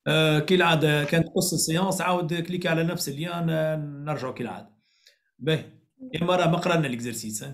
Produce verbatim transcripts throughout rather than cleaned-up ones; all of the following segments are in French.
آه كالعادة كانت تقص السيانس عاود كليك على نفس اللين آه، نرجعوا كالعادة. باهي يا مرة ما قرانا الاكزرسيس.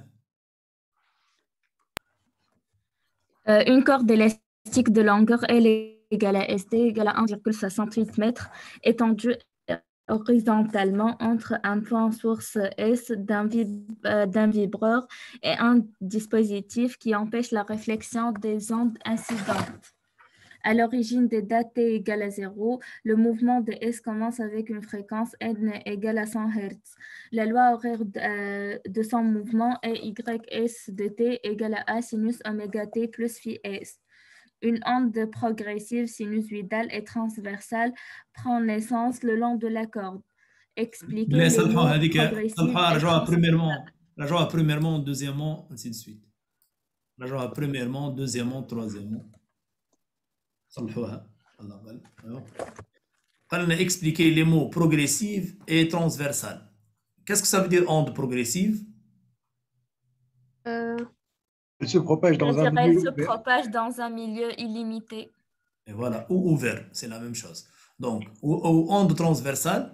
Euh, une corde élastique de longueur L égale à S D égale à un virgule soixante-huit mètres étendue horizontalement entre un point source S d'un vib- euh, d'un vibreur et un dispositif qui empêche la réflexion des ondes incidentes. À l'origine des dates t égale à zéro, le mouvement de S commence avec une fréquence n égale à cent Hz. La loi horaire de, euh, de son mouvement est ys de t égale à a sinus oméga t plus phi s. Une onde progressive sinusoïdale et transversale prend naissance le long de la corde. Expliquez بالله les صلحوها mots هذيك، progressive صلحوها et رجعوها transversale. بريميرمون، رجعوها بريميرمون دوزيامون انسي دو سويت، رجعوها بريميرمون دوزيامون تروازيامون، صلحوها الله غالب. أيوه. قالنا expliquer les mots progressive et transversal. Qu'est-ce que ça veut dire onde progressive? Euh, Elle se propage dans un C'est-à-dire, milieu elle se ouvert. propage dans un milieu illimité. Et voilà, ou ouvert, c'est la même chose. Donc, ou, ou onde transversale,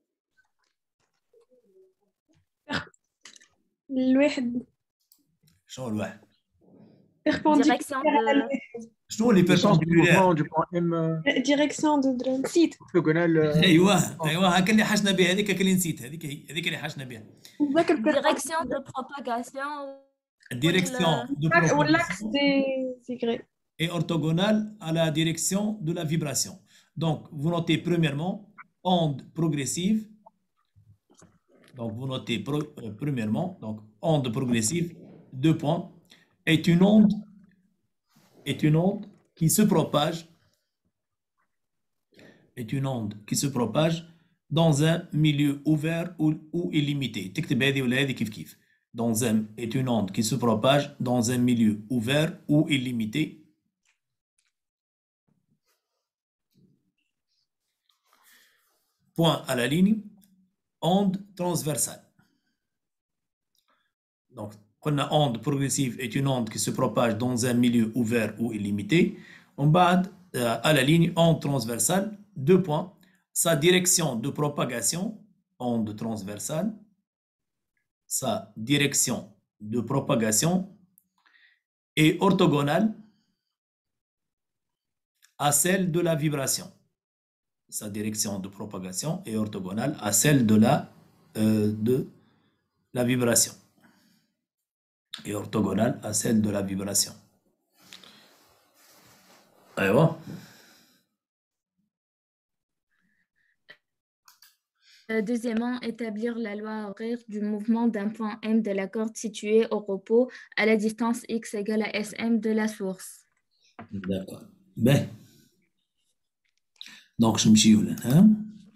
الواحد شنو الواحد؟ Direction de... شنو اللي Le sens du mouvement perpendiculaire؟ du point M euh, ديريكسيون دو درا نسيت orthogonal. euh, ايوه ايوه هاك اللي حشنا بها، هذيك اللي نسيت، هذيك هي هذيك اللي حشنا بها. ذاك Direction de propagation. Direction de واللاكس propagation دي زيغري. est orthogonale à la direction de la vibration. Donc, vous notez premièrement onde progressive. Donc, vous notez pro, euh, premièrement, donc onde progressive, deux points, est une onde, est une onde qui se propage, est une onde qui se propage dans un milieu ouvert ou, ou illimité. تكتب هذه ولا هذه كيف كيف. Dans un, est une onde qui se propage dans un milieu ouvert ou illimité. Point à la ligne, onde transversale. Donc, قلنا onde progressive est une onde qui se propage dans un milieu ouvert ou illimité. On bat à la ligne onde transversale, deux points, sa direction de propagation, onde transversale, sa direction de propagation est orthogonale à celle de la vibration. Sa direction de propagation est orthogonale à celle de la, euh, de la vibration. Est orthogonale à celle de la vibration. أيوة. Euh, Deuxièmement, établir la loi horaire du mouvement d'un point M de la corde située au repos à la distance x égale à Sm de la source. D'accord. Ben. Donc, je me suis là. Hein?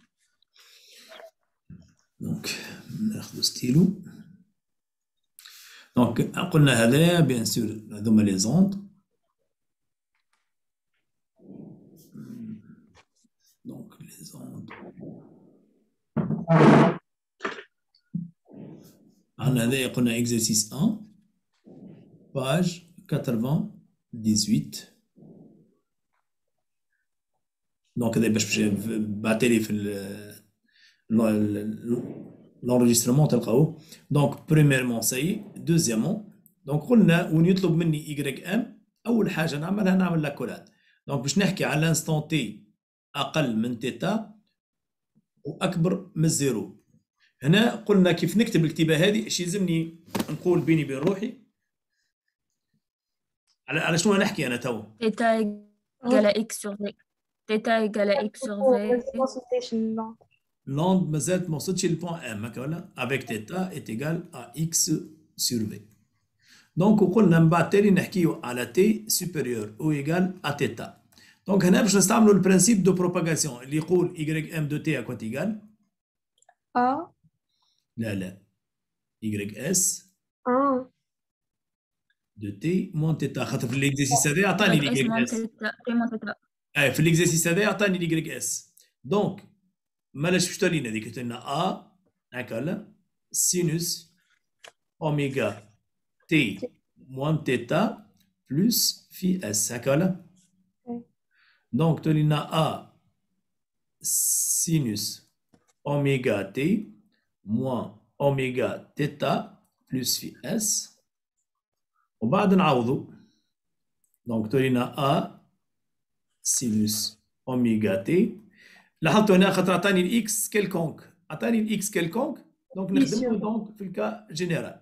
Donc, ناخذ ستيلو. Donc, قلنا هذا bien sûr هذوما les ondes. Donc, les ondes. عندنا هذا قلنا exercice un, page quatre-vingt-dix-huit. Donc, هذا باش بعتلي في l'enregistrement تلقاوه. Donc, premièrement, ça y est. Deuxièmement, donc قلنا وين يطلب مني Y M أول حاجة نعملها نعمل لاكولاد. donc باش نحكي على الانستون تي أقل من تيتا وأكبر من الزيرو. هنا قلنا كيف نكتب الكتابة هذه ايش يلزمني نقول بيني وبين روحي على على شنو نحكي أنا تو. Theta égale à x sur v. Theta égale à x sur v. L'onde مازالت ما وصلتش للبوان ام هكا ولا avec θ est égal à x sur v. دونك وقلنا من بعد تالي نحكيو على t supérieur ou égal à θ. دونك هنا باش نستعملوا البرانسيب دو بروباغاسيون اللي يقول y m de t à quoi égal اه لا لا y s اه de t moins θ. خاطر في الاكزرسيس هذا عطاني Donc, S y moins s. theta, T moins theta. اه في الاكزرسيس هذا عطاني y s. دونك مالاش باش تولينا هذيك قلت لنا ا هكا ولا سينوس اوميغا تي موان تيتا بلس في اس هكا ولا. دونك تولي لنا ا sinus oméga t moins oméga θ plus phi s وبعد نعوضوا دونك تولينا a sinus oméga t لاحظتوا هنا خاطر عطاني الاكس كيلكونك عطاني الاكس كيلكونك دونك نخدموا دونك في الكا جينيرال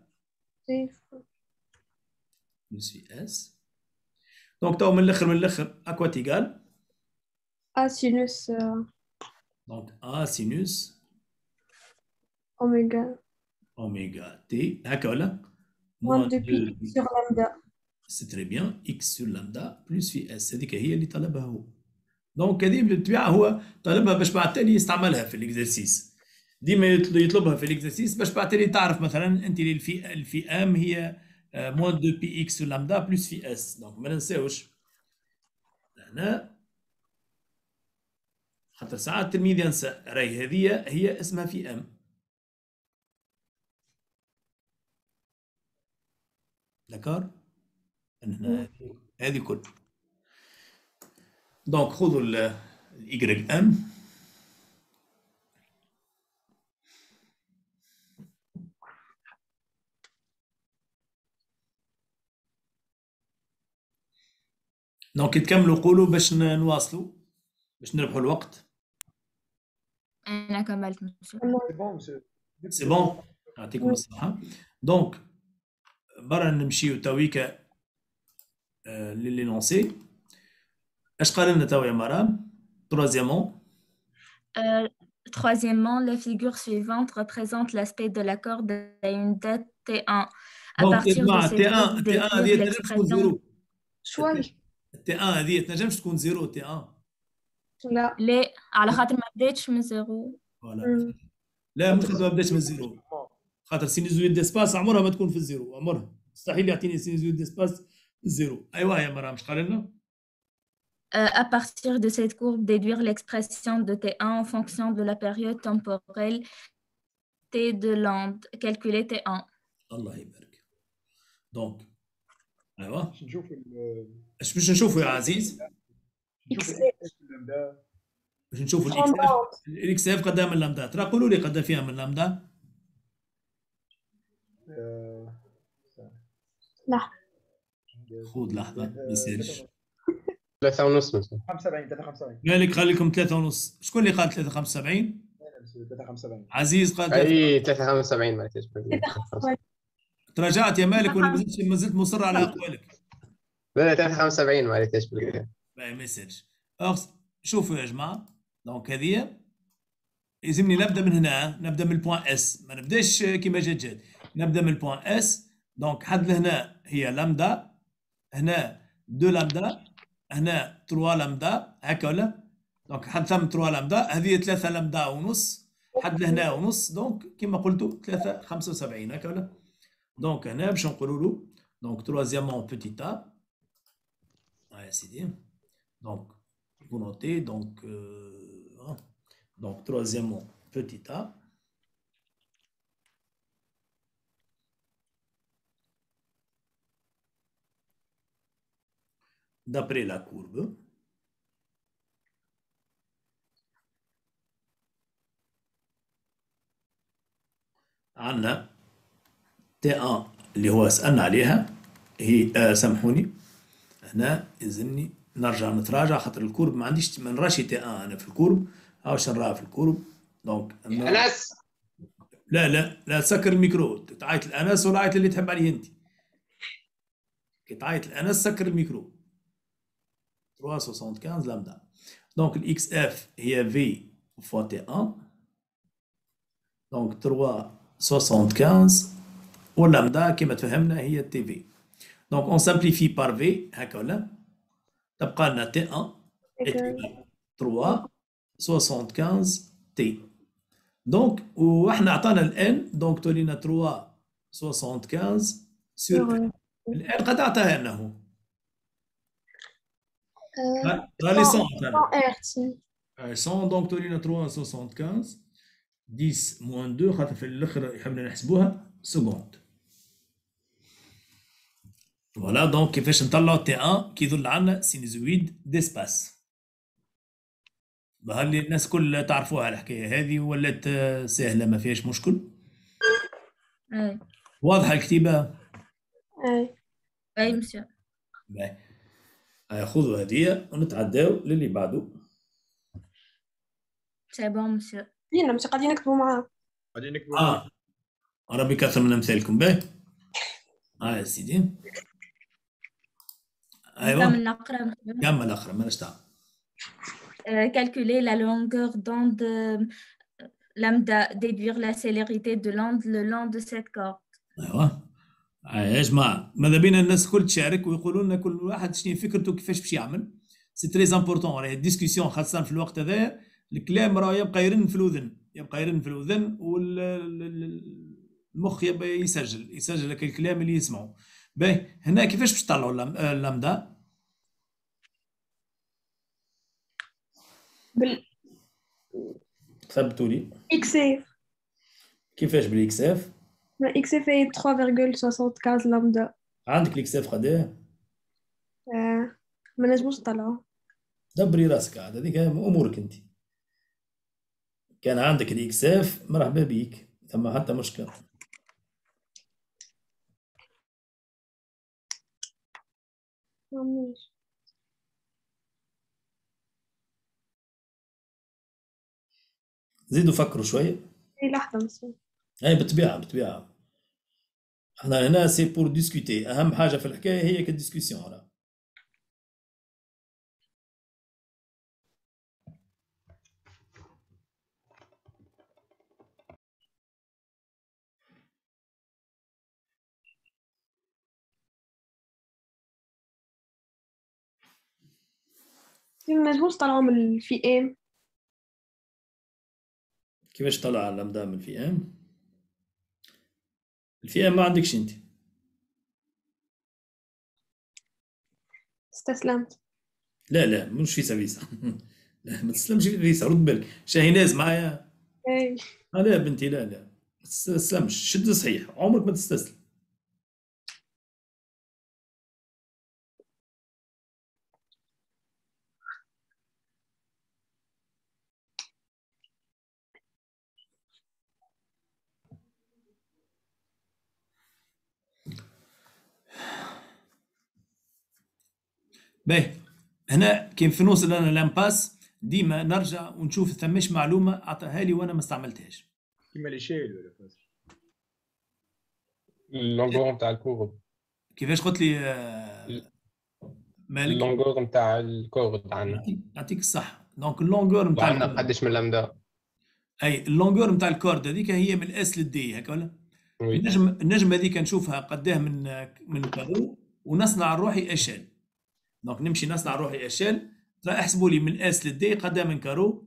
plus phi s دونك تو من الاخر من الاخر اكوا تيغال A sinus euh, دونك a sinus oméga oméga t هكا ولا moins de pi deux sur lambda. سي تري بيان اكس سور لامدا بلس في اس هذيك هي اللي طلبها هو دونك هذه بالطبيعه هو طلبها باش بعد تالي يستعملها في الاكزرسيس ديما يطلبها في الاكزرسيس باش بعد تالي تعرف مثلا انت الفي الفي ام هي موان دو بي اكس سور لامدا بلس في اس دونك ما ننساوش هنا خاطر ساعات التلميذ ينسى راهي هذه هي اسمها في ام داكور هنا هذه كل دونك خذوا الاي ام دونك تكملوا قولوا باش نواصلوا باش نربحوا الوقت. أنا كملت سي بون مسيو سي بون يعطيكم الصحة. دونك برا نمشيو تويكا euh, l'énoncé. اش قال لنا توا يا مرام؟ Troisièmement. Euh, troisièmement, les figures suivantes représentent l'aspect de la corde à une date T un. À Donc, partir de cette T un, groupe T un déduire هذه تنجم تكون l'expression زيرو. شوي T un هذه تنجمش تكون زيرو T un. لا ليه على خاطر ما بديتش من زيرو. فوالا. مم. لا مش خاطر ما بداش من زيرو. خاطر سينوزويد ديسباس عمرها ما تكون في الزيرو، عمرها. مستحيل يعطيني سينوزويد ديسباس زيرو. ايوا يا مرام اش قال لنا؟ Euh, à partir de cette courbe, déduire l'expression de T un en fonction de la période temporelle T de lambda, calculer T un. الله يبارك. دونك ايوا باش نشوفوا ال- اش باش نشوفوا يا عزيز؟ نشوفوا إكس. الإكس اللامدا. باش نشوفوا الاكس اف. الاكس اف قدام من اللامدا، ترى قولوا لي قدام فيها من اللامدا. آه، لحظة خذ لحظه ما يصيرش. ثلاثة ونص مثلا. خمسة وسبعين ثلاثة وخمسة وسبعين قال لك قال لكم ثلاثة ونص، شكون اللي قال ثلاثة وخمسة وسبعين؟ أنا مسيو ثلاثة وخمسة وسبعين عزيز قال ثلاثة. اي ثلاثة خمسة وسبعين معليش. تراجعت يا مالك ولا ما زلت ما زلت مصر على اقوالك؟ لا لا ثلاثة خمسة وسبعين معليش بالكدا. باهي ما يصيرش. أخ- شوفوا يا جماعه، دونك هذه يلزمني نبدا من هنا، نبدا من البوان اس، ما نبداش كيما جات جات، نبدا من البوان اس. دونك حد لهنا هي لامدا، هنا دو لامدا، هنا ثلاثة لامدا، هكا ولا؟ دونك حد ثم ثلاثة لامدا، هذه ثلاثة لامدا ونص، حد لهنا ونص، دونك كيما قلتوا ثلاثة خمسة وسبعين هكا ولا؟ دونك هنا باش نقولوا له دونك troisièmement petit a. ها يا سيدي. دونك vous notez donc euh, hein. donc troisièmement petit a. D'après la courbe, عندنا تي ان اللي هو سألنا عليها هي آه سامحوني هنا يلزمني نرجع نتراجع خاطر الكورب ما عنديش ما نراش تي ان انا في الكورب. هاوش نراها في الكورب دونك انس لا لا لا تسكر الميكرو، تعيط الانس ولا عيط اللي تحب عليه انت. كي تعيط الانس سكر الميكرو. ثلاثمائة وخمسة وخمسين لامدا. دونك الاكس اف هي في فوا تي ان. دونك ثلاثمائة وخمسة وخمسين واللامدا كما تفهمنا هي تي في. دونك اون سامبليفي بار في هكا ولا؟ تبقى لنا تي ان ثلاثمائة وخمسة وخمسين تي. دونك واحنا عطانا الان دونك تولينا ثلاثمائة وخمسة وخمسين سور الان قد عطاها لنا هو. رالي مية عطانا. هرتز مية دونك تولينا ثلاثمائة وخمسة وخمسين عشرة موان اثنين خاطر في الاخر يحبنا نحسبوها سكوند. فوالا دونك كيفاش نطلعوا تي ان كيدل عنا سينوزويد ديسباس. هل الناس كلها تعرفوها الحكايه هذه ولات آه، سهله ما فيهاش مشكل؟ أي واضحه الكتيبه؟ أي أي مسيو. باهي. هاي خذوا هذه ونتعداو للي بعده. سي بون مسيو. فينا مش قاعدين نكتبوا معاه. غادي نكتبوا اه ربي كثر من امثالكم. باهي ها يا سيدي. ايوه نكمل نقرا مسيو. كمل اخر مالش دعوه. Euh, calculer la longueur d'onde euh, lambda, déduire la célérité de l'onde le long de cette corde. ايوه يا جماعه ماذا بينا الناس الكل تشارك ويقولوا لنا كل واحد شنو فكرته كيفاش باش يعمل. سي تري امبورطون راهي الديسكسيون خاصه في الوقت هذا. الكلام راه يبقى يرن في الاذن يبقى يرن في الاذن والمخ يبقى يسجل يسجل لك الكلام اللي يسمعه. باهي هنا كيفاش باش تطلعوا اللام- آه، اللامدا؟ بال ثبتوا لي إكس إف. كيفاش بالاكساف؟ ما إكس إف هي ثلاثة فاصلة خمسة وستين لامدا. عندك الاكساف قداه؟ آه. ما نجموش نطلعوه. دبري راسك عاد هذيك امورك انت. كان عندك الاكساف مرحبا بيك ثم حتى مشكله. ماشي. زيدوا فكروا شويه. اي لحظة بس. اي بالطبيعه بالطبيعه. احنا هنا سي بور ديسكوتي اهم حاجه في الحكايه هي كديسكسيون. راه ما نجموش نطلعوه من الفي ام. كيفاش طلع اللمدا من الفي ام؟ الفي ام ما عندكش انت. استسلمت. لا لا مش فيسا فيسا لا ما تسلمش فيسا رد بالك. شاهيناز معايا؟ اي آه لا بنتي لا لا ما تستسلمش شد صحيح عمرك ما تستسلم. باهي هنا كيف في نوصل انا لامباس ديما نرجع ونشوف ثماش معلومه عطاها لي وانا ما استعملتهاش. كيما لي شيل ولا فاس. اللونغور نتاع الكورد. كيفاش قلت لي آه، مالك؟ اللونغور نتاع الكورد عندنا. نعطيك نعطيك الصح. دونك اللونغور نتاع وعندنا الكورد. قداش من لامدا. اي اللونغور نتاع الكورد هذيك هي من الاس للدي هكا ولا؟ وي النجم النجم هذيك نشوفها قداه من من كارو ونصنع روحي اشال. دونك نمشي نصنع روحي اشال. ترى احسبوا لي من اس للدي قداه من كارو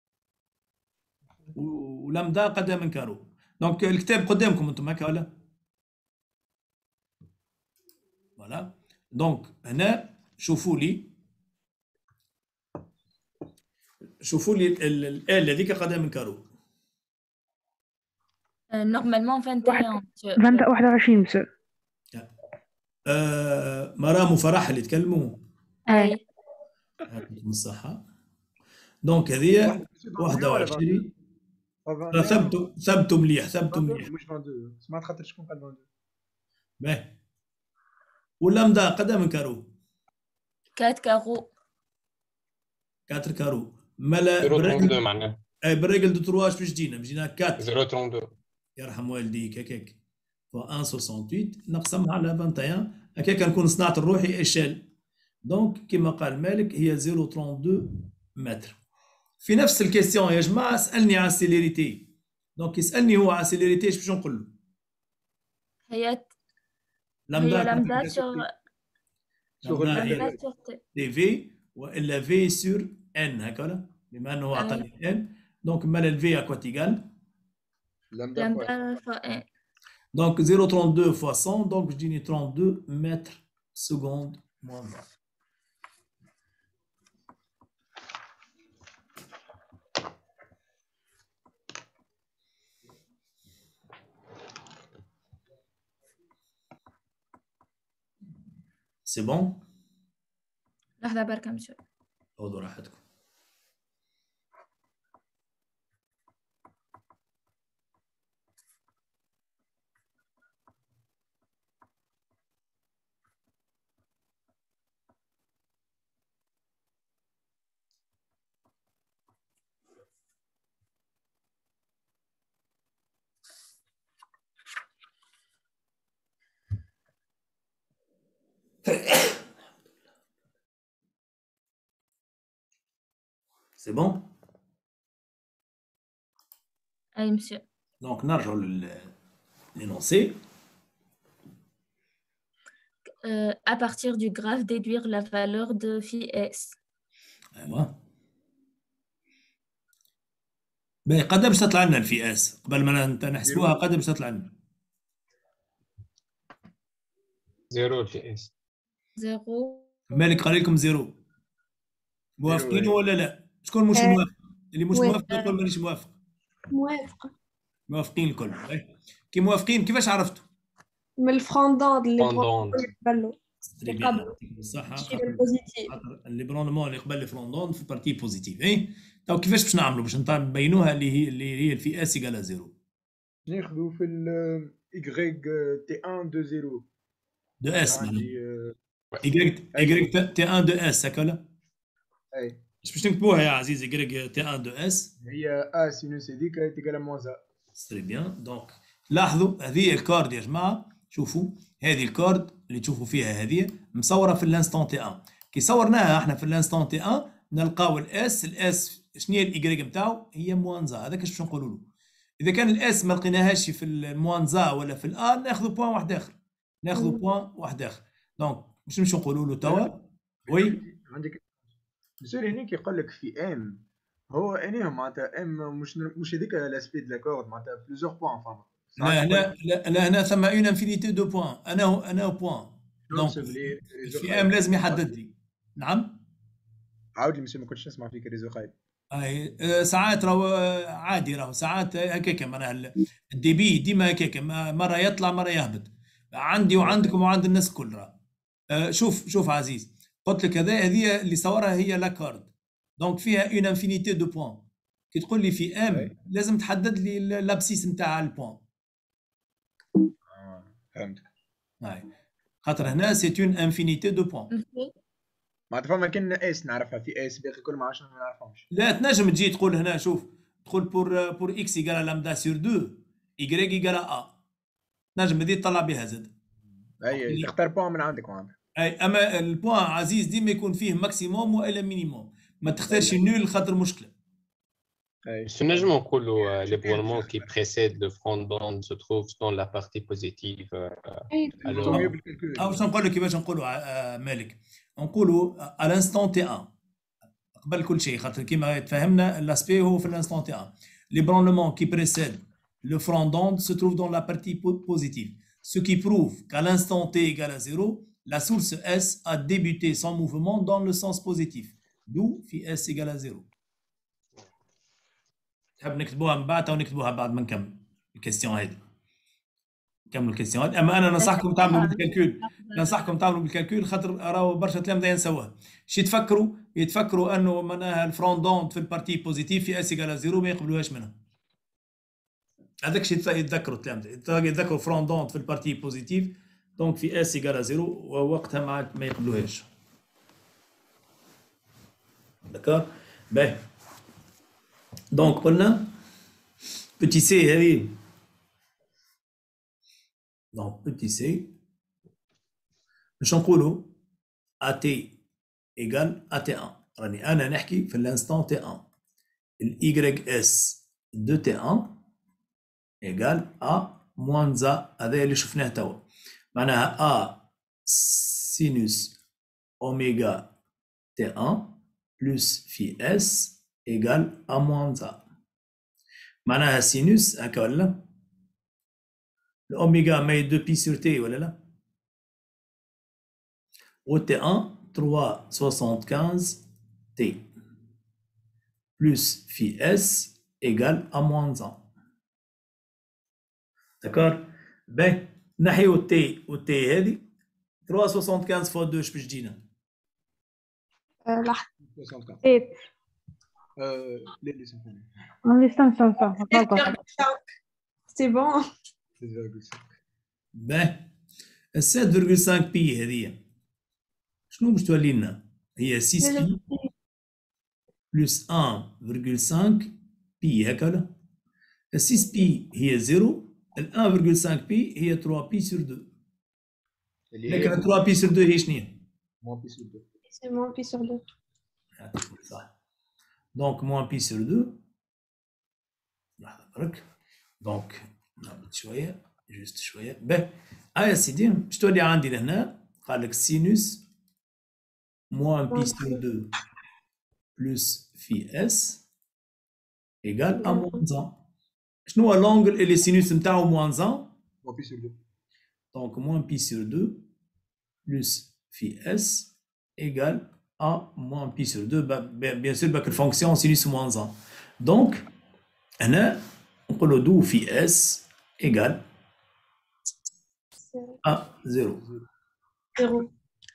و- ولمدا قداه من كارو. دونك الكتاب قدامكم انتم هكا ولا؟ فوالا. دونك هنا شوفوا لي شوفوا لي ال- الآلة هذيك قدها من كارو. Euh, normalement vingt et un monsieur. واحد وعشرين مسو. آه مرام وفرح اللي تكلموا. أي يعطيكم الصحة. دونك هذه واحد وعشرين. ثبتوا ثبتوا مليح ثبتوا مليح. مش اثنين وعشرين سمعت خاطر شكون قال اثنين وعشرين. باهي واللمدا قدها من كارو. quatre carreaux. أربعة كارو ملا صفر اثنين بالرجل. معناها اي بالرجل دو ترواش باش جينا باش جينا أربعة. صفر اثنين يرحم والديك هكاك. ف واحد فاصلة ثمانية وستين نقسمها على واحد وعشرين هكاك نكون صنعت الروحي اشال. دونك كما قال مالك هي صفر فاصلة اثنين وثلاثين متر. في نفس الكيستيون يا جماعه سالني على السيليريتي. دونك يسالني هو على السيليريتي ايش باش نقول له؟ هي هي لامدا lambda sur لامدا هي lambda sur T. تي في والا في سور ان هكا ولا؟ بما انه عطاني ان دونك مال الفي اكوا تيغال لامدا lambda fois un. دونك صفر فاصلة اثنين وثلاثين fois مية دونك تجيني اثنين وثلاثين متر سكوند موان واحد. سي بون؟ لحظة بركة monsieur. خذوا راحتكم. سي بون أي monsieur. دونك نرجعوا للإنونسي. Euh, à partir du graphe, déduire la valeur de phi S. ايوا باهي قد باش تطلع لنا الفي اس قبل ما ن- نحسبوها قد باش تطلع لنا زيرو في اس. zéro. مالك قال لكم زيرو موافقين زيرو، ولا لا؟ شكون مش آه. موافق؟ اللي مش وي. موافق يقول مانيش موافق. موافقة. موافقين الكل. باهي. كي موافقين كيفاش عرفتوا؟ من الفروندوند اللي فروندوند. قبلوا تري اللي بيان قبل يعطيكم الصحة. الشيء خاطر البوزيتيف. خاطر الليبروندمون اللي قبل الفروندون في بارتي بوزيتيف. اي تو كيفاش باش نعملوا باش نط- نبينوها اللي هي اللي هي الفي اس يقال زيرو ناخذوا في ال Y تي واحد دو زيرو. دو اس معناها عندي آه، ايكغيك ايكغيك تي واحد دو اس هكا ولا؟ اي باش باش نكتبوها يا عزيزي ايكغيك تي واحد دو اس. هي ا سينوس هذيك تيقال موان ا. تري بيان. دونك لاحظوا هذه الكارد يا جماعه. شوفوا هذه الكارد اللي تشوفوا فيها هذه مصوره في الانستون تي واحد. كي صورناها احنا في الانستون تي واحد نلقاو الاس الاس شنو هي الايكغيك نتاعو؟ هي موانزا. هذاك اش باش نقولوا له. اذا كان الاس ما لقيناهاش في الموانزا ولا في الار ناخذوا بوان واحد اخر. ناخذوا بوان واحد اخر. دونك باش نمشيو نقولوا له توا. وي عندك مسؤول هناك يقول لك في ام هو انهم معناتها ام مش مش هذيك لاسبي دو لاكورد معناتها بليزيور بوان فما. لا لا لا لا هنا ثم اون انفينيتي دو بوان. انا هو انا هو بوان. دونك في ام لازم يحدد لي. نعم عاود لي مسؤول ما كنتش نسمع فيك ريزو خايب. اي آه، ساعات راهو آه، عادي راهو ساعات هكاك معناها ال- الدي بي ديما هكاك ما- مره يطلع مره يهبط عندي وعندكم وعند الناس الكل راه. آه، شوف شوف عزيز قلت لك هذا هذه اللي صورها هي لاكارد. دونك فيها اون انفينيتي دو بوان. كي تقول لي في ام أي. لازم تحدد لي ال- لابسيس نتاع البوان. آه، فهمتك. هاي خاطر هنا سي اون انفينيتي دو بوان. monsieur. معناتها فما كان اس نعرفها في اس باقي كل ما عشرة ما نعرفهمش. لا تنجم تجي تقول هنا شوف تقول بور بور اكس يقال لامدا سور دو ايكغيك يقال ا. تنجم هذه تطلع بها زاد. اي تختار بوان من عندك معناتها. اي اما البوان عزيز ديما يكون فيه ماكسيموم والا مينيموم. ما تختارش نول خاطر مشكله. اي باش نجمو نقولوا l'événement qui précède le front d'onde se trouve dans la partie positive. أي Alors, تو ميو بالكالكول. او باش نقول لك كيفاش نقولوا آه، مالك نقولوا على الانستون تي واحد قبل كل شيء خاطر كيما تفهمنا لاسبي هو في الانستون تي واحد. Les branlements qui précèdent le front d'onde se trouvent dans la partie po- positive, ce qui prouve qu'à l'instant t égale à zéro, la source S a débuté son mouvement dans le sens positif, d'où phi S égale à zéro. تحب نكتبوها من بعد او نكتبوها بعد ما نكمل الكيستيون هذه. نكملوا الكيستيون هذه. اما انا ننصحكم تعملوا بالكالكول. ننصحكم تعملوا بالكالكول خاطر راهو برشا تلامذه ينسوها. شي يتفكروا يتفكروا انه معناها الفروندوند في البارتي بوزيتيف في اس ايكال زيرو ما يقبلوهاش منها. هذاك الشيء يتذكروا التلامذه يتذكروا فروندوند في البارتي بوزيتيف دونك في اس ايكال زيرو ووقتها ما ما يقبلوهاش. دكار باهي. دونك قلنا بوتي سي هذه. دونك بوتي سي باش نقولوا ا تي ايكال ا تي واحد. راني انا نحكي في الانستون تي واحد. الايكغيك اس دو تي واحد ايكال ا موان زا. هذا اللي شفناه توا معناها ا سينوس اوميغا تي واحد بلس في اس ايكال ا موان زا. معناها سينوس هكا ولا الاوميغا ماي دو بي سور تي ولا لا. و تي واحد ثلاثمية وخمسة تي بلس في اس ايكال ا موان زا. داكور باهي نحيو تي و تي هذه ثلاثمية وخمسة فوا اثنين اش باش تجينا؟ آه، لحظة. soixante-quinze. إيه. Euh, les, les symphonies. Un instant, ça, ça, ça, pas encore. C'est bon. sept virgule cinq. باهي ال سبعة فاصلة خمسة بي هذه شنو باش تولي لنا؟ هي ستة بي بلس واحد فاصلة خمسة بي هكا ولا؟ ال ستة بي هي صفر ال واحد فاصلة خمسة بي هي ثلاثة بي سور اثنين. اللي لكن هي ثلاثة بي سور اثنين هي شنو هي؟ moins pi sur deux. C'est bon, puis sur deux. صح. Donc, moins pi sur deux. Donc, نهبط شوية جست شوية. باهي ها يا سيدي شتو اللي عندي لهنا؟ قال لك سينوس moins pi sur deux plus phi s égale à moins un. شنو هو l'angle اللي السينوس نتاعو moins un؟ moins pi sur deux. Donc, moins pi sur deux plus phi s égale à moins pi sur deux. Bah, bien sûr, bah, que la fonction sinus moins un. Donc, هنا نقولوا دو phi s égale à zéro. زيرو.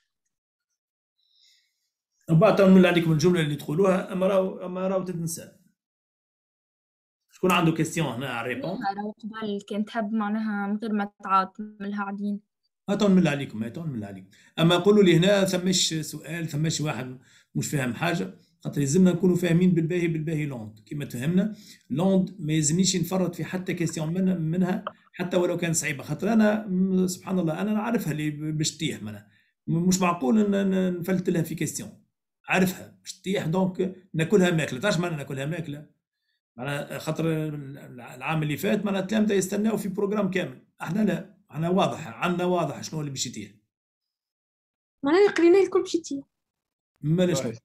وبعد نمل عليكم الجملة اللي تقولوها أما راهو أما راهو تتنسى. شكون عنده كيستيون هنا على الريبون؟ راهو قبل كنت حاب معناها من غير ما تعاود ملها عاديين. هاتوا نمل عليكم هاتوا نمل عليكم. أما قولوا لي هنا ثماش سؤال ثماش واحد مش فاهم حاجة خاطر يلزمنا نكونوا فاهمين بالباهي بالباهي لوند كيما تفهمنا. لوند ما يلزمنيش نفرط في حتى كيستيون من منها حتى ولو كان صعيبة خاطر أنا سبحان الله أنا نعرفها اللي باش تطيح منها مش معقول نفلت لها في كيستيون عارفها باش تطيح دونك ناكلها ماكلة. تعرف معناها ناكلها ماكلة؟ معناها خاطر العام اللي فات معناها التلامذة يستناو في بروجرام كامل احنا لا احنا واضح عندنا واضح شنو اللي باش يطيح. معناها قرينا الكل باش يطيح. مالا شنو؟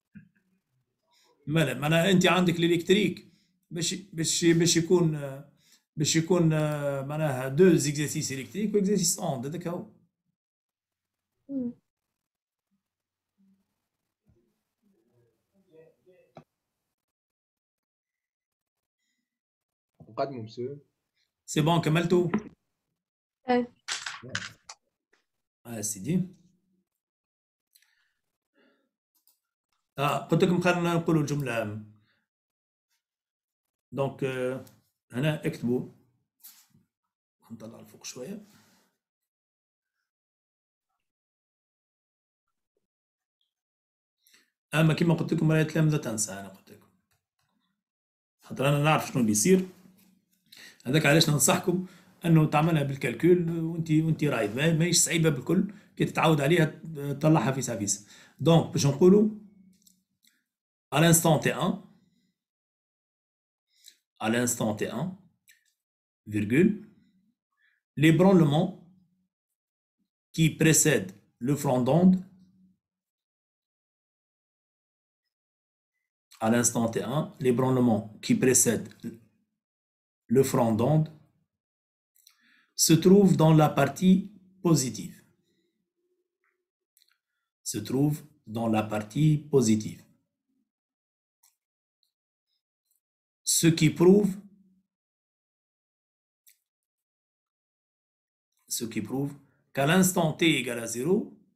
مالا معناها انت عندك الالكتريك باش باش باش يكون باش يكون معناها دو زيكزارسيس الكتريك واكزارسيس اوند هذاك هو. نقدموا مسيو. سي بون كملتوا؟ ايه. اه سيدي. اه قلت لكم خلينا نقولوا الجملة. دونك آه هنا اكتبوا نطلع لفوق شوية. اما كما قلت لكم راهي التلامذة تنسى انا قلت لكم خاطر انا نعرف شنو اللي يصير. هذاك علاش ننصحكم انه تعملها بالكالكول وانت وانت رايد ماهيش صعيبه بالكل كي تتعود عليها تطلعها في سافيس. دونك باش نقولوا à l'instant t un à l'instant t un virgule l'ébranlement qui précède le front d'onde à l'instant t un l'ébranlement qui précède le front d'onde se trouve dans la partie positive. Se trouve dans la partie positive. Ce qui prouve ce qui prouve qu'à l'instant t égale à zéro,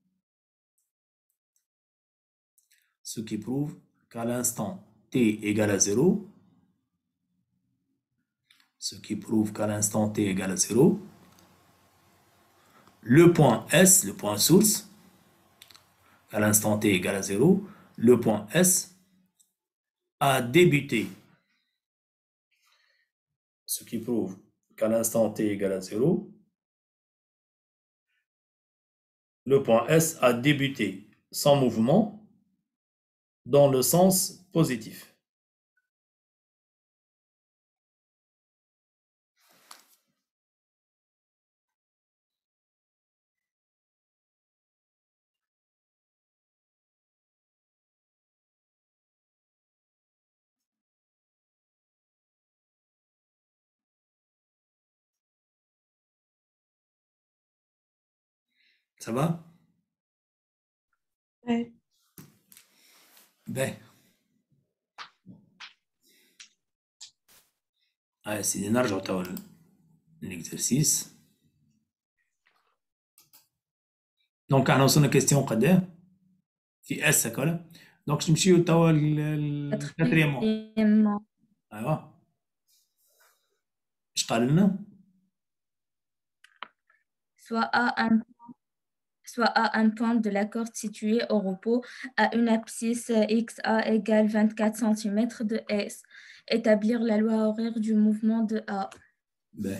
ce qui prouve qu'à l'instant t égale à zéro, ce qui prouve qu'à l'instant t égale à zéro, le point S, le point source, à l'instant t égale à zéro, le point S a débuté. Ce qui prouve qu'à l'instant t égale à zéro, le point S a débuté sans mouvement dans le sens positif. Ça va? ايه. Ben. Ah, سيدي نرجعوا توا l'exercice. دونك احنا وصلنا كيستيون قداه في اس هكا. دونك نمشيو توا الكاتريامون. ايوا اش قال لنا؟ Soit à un soit à un point de la corde situé au repos à une abscisse X A égale vingt-quatre centimètres de S. Établir la loi horaire du mouvement de A. Ben.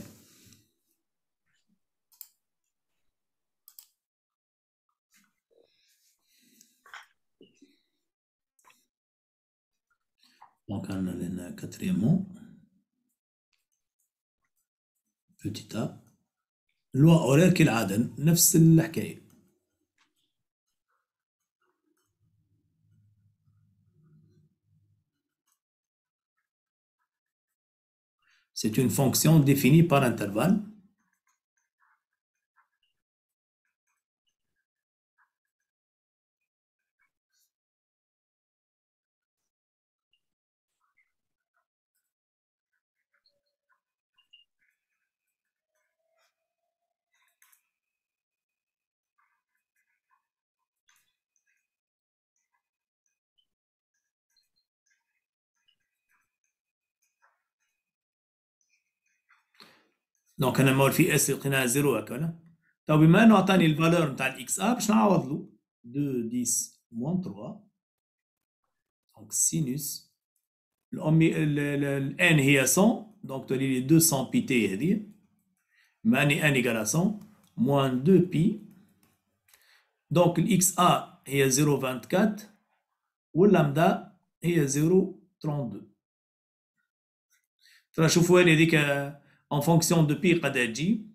دونك عندنا لهنا كاتريامون بوتي ا لوا اورير كالعادة نفس الحكاية. C'est une fonction définie par intervalle. دونك انا مول في اس لقيناها زيرو هكا. طب بما انه عطاني الفالور نتاع الاكس ا باش نعوض له اثنين عشرة موان ثلاثة. دونك سينوس الامي الان هي مية دونك تولي لي مئتين بي تي هذه ماني ان ايكال مية موان اثنين بي. دونك الاكس ا هي صفر فاصلة أربعة وعشرين واللامدا هي صفر فاصلة اثنين وثلاثين. ترى شوفوا لي هذيك en fonction de pi قد تجي.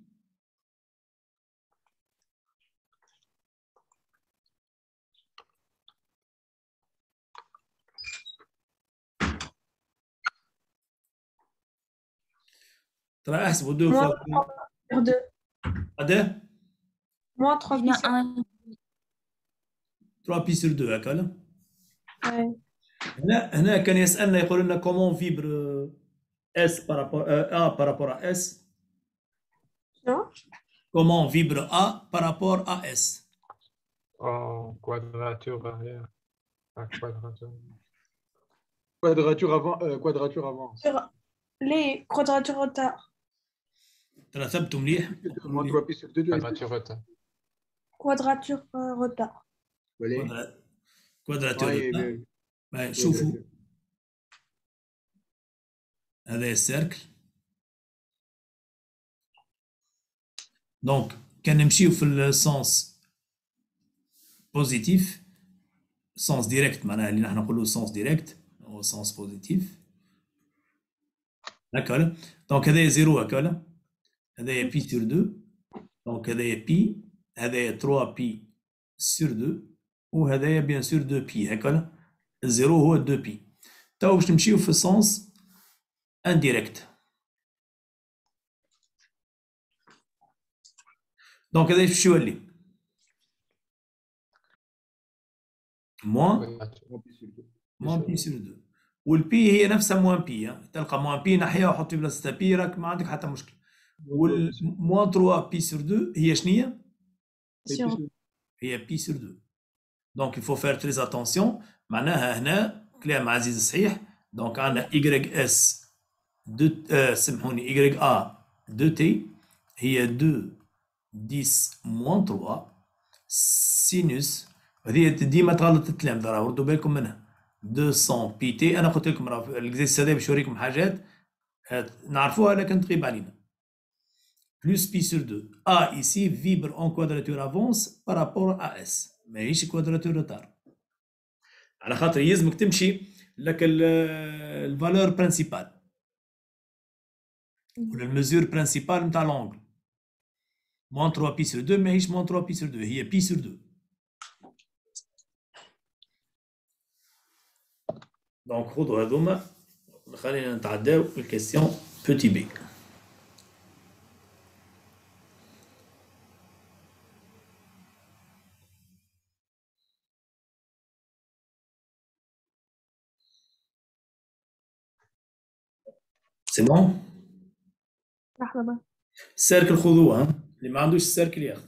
ترى احسبوا deux fois deux. قد Moins trois Il y pi a sur un trois pi sur deux هكا. ouais. هنا هنا كان يسألنا يقول لنا comment vibre S par rapport euh, A par rapport à S. Non? Comment vibre A par rapport à S? En quadrature arrière. Ah, quadrature. Quadrature avant, euh, quadrature avant. Sur les quadratures retard. ترى ثبتوا مليح. Moins trois pi sur deux. Quadrature retard. Quadrature euh, retard. Voilà. كوادراتور Ouais, باهي شوفوا هذا السيركل. دونك كان نمشيو في السونس بوزيتيف سونس ديريكت معناها اللي نحن نقولوا سونس ديريكت هو سونس بوزيتيف هكا. دونك هذايا زيرو هكا هذايا بي سور دو. دونك هذايا بي هذايا ثلاثة بي سور دو وهذايا بيان سور اثنين بي هكا. الزيرو هو اثنين بي. تو باش نمشيو في السونس انديريكت. دونك هذا باش يولي موان موان بي سور دو والبي هي نفسها موان بي. تلقى موان بي ناحيه وحطي بلاصتها بي راك ما عندك حتى مشكل. والموان ثلاثة بي سور دو هي شنية؟ Sur هي بي سور دو. دونك il faut faire très attention. معناها هنا كلام عزيز صحيح. دونك عندنا y s دو آه سمحوني y a دو تي هي اثنين عشرة موان ثلاثة سينوس. هذه ديما تغلط التلامذة راه ردوا بالكم منها مئتين بي تي. انا قلت لكم راه الاكزرسيس هذا باش يوريكم حاجات نعرفوها لكن تغيب علينا. plus pi sur deux. A ici vibre en quadrature avance par rapport à S. ماهيش quadrature retard. على خاطر يلزمك تمشي لك الفالور برينسيبال ولا المزور برينسيبال نتاع لونغل. موان ثلاثة بي سور دو ماهيش موان ثلاثة بي سور دو هي بي سور دو. دونك خذوا هذوما خلينا نتعداو الكيستيون بوتي بي. سي بون. لحظة بقى. السيركل خذوها اللي ما عندوش السيركل ياخذ.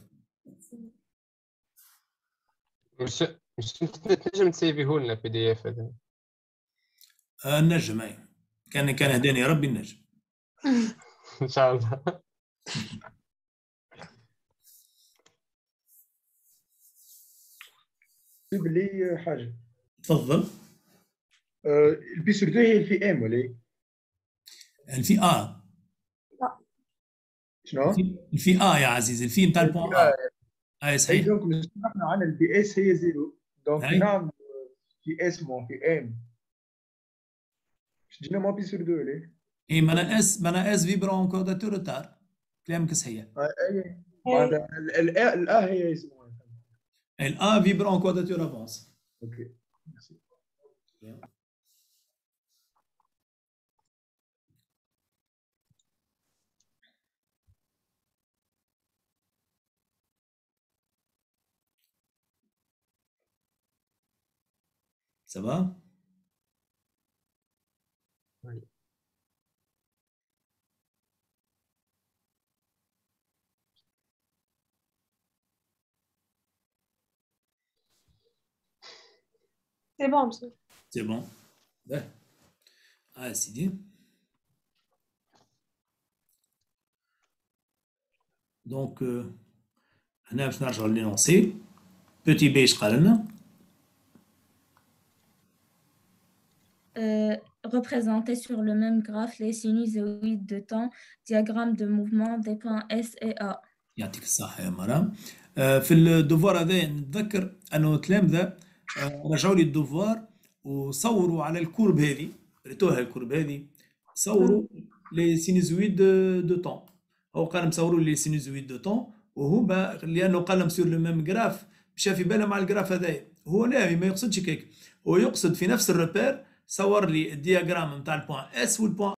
مش مش تنجم تسيفيه لنا بي دي اف هذا. آه النجم اي كان كان هداني ربي النجم. ان شاء الله. جيب لي حاجه. تفضل. آه، البي سور دو هي الفي ام ولا إيه؟ الفي ا. شنو؟ الفي ا يا عزيزي الفي نتاع البوان ا. اي هي صحيح. دونك نحن عندنا البي اس هي زيرو دونك هاي. نعمل في اس مون في ام جينا مابي سور دو ليه؟ اي مانا اس مانا اس فيبرون اونكور دو روتار كلامك صحيح. اي معناتها الا الا هي يسموها. الان فيبرون اونكور دو افونس. اوكي ميرسي. Ça va? Oui. C'est bon, monsieur. C'est bon. Ouais. Ah, c'est dit. Donc, euh, هنا باش نرجعوا للينونسي. Petit b اش قال لنا؟ Euh, représenter sur le même graphe les sinusoïdes de temps, diagramme de mouvement des points S et A. يعطيك الصحة يا مرام. آه في الدوفوار هذا نتذكر أنه التلامذة آه رجعوا لي الدوفوار وصوروا على الكورب هذه، ريتوها الكورب هذه، صوروا لي سينوزويد دو طون. هو قال مصوروا لي سينوزويد دو طون، وهو لأنه قال سور لو ميم جراف مشى في باله مع الجراف هذايا. هو لا ما يقصدش كيك، هو يقصد في نفس الريبير صور لي الدياجرام نتاع البوان اس والبوان